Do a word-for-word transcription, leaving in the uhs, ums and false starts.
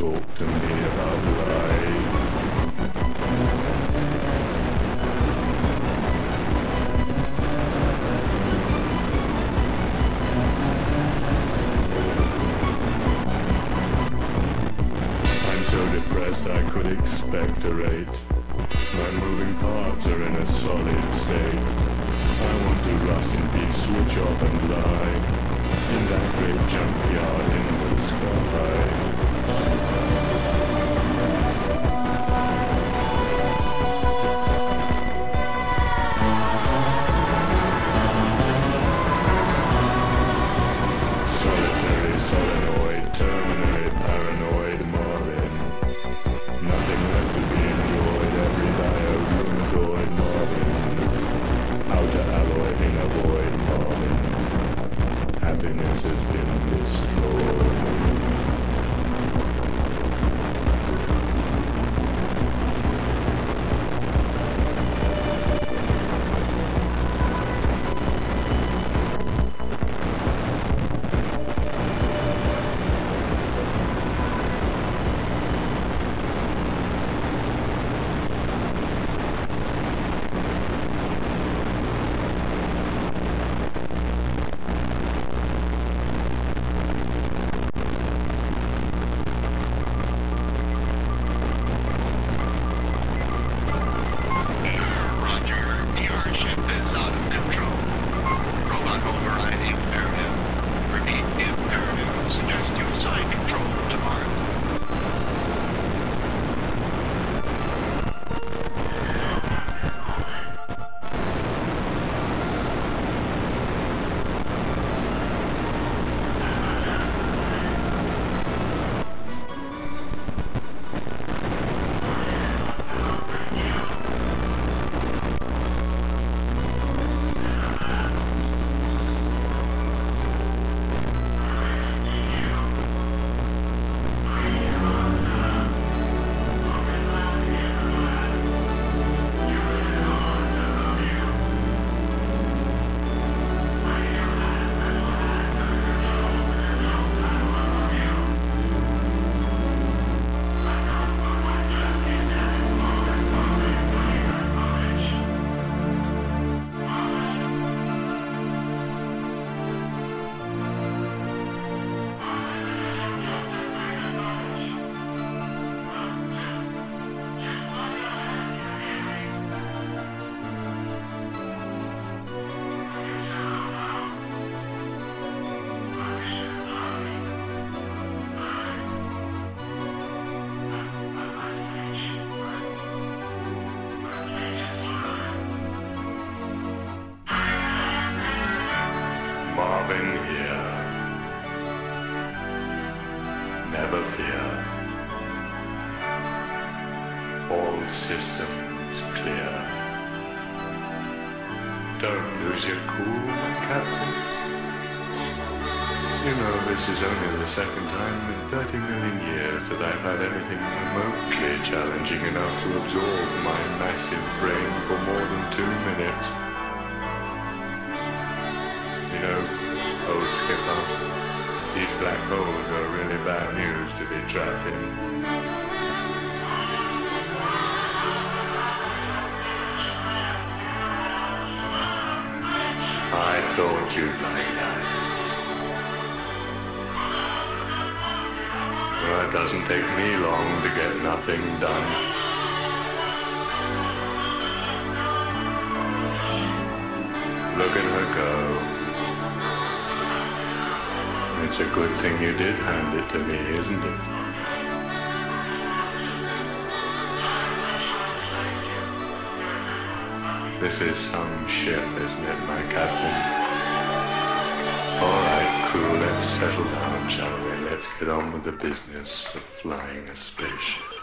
talk to me about life. I'm so depressed I could expectorate. My moving parts are in a solid state. I want to rust in peace, switch off and lie in that great junkyard in the sky. Solitary, solenoid, terminally paranoid Marvin. Nothing left to be enjoyed, every diode rheumatoid Marvin. Outer alloy in a void Marvin. Happiness has been destroyed. Marvin here. Never fear. All systems clear. Don't lose your cool, my captain. You know, this is only the second time in thirty million years that I've had anything remotely challenging enough to absorb my massive brain for more than two minutes. You know, old skipper, these black holes are really bad news to be trapped in. I thought you'd like that. Well, it doesn't take me long to get nothing done. Look at her go. It's a good thing you did hand it to me, isn't it? This is some ship, isn't it, my captain? All right, crew, let's settle down, shall we? Let's get on with the business of flying a spaceship.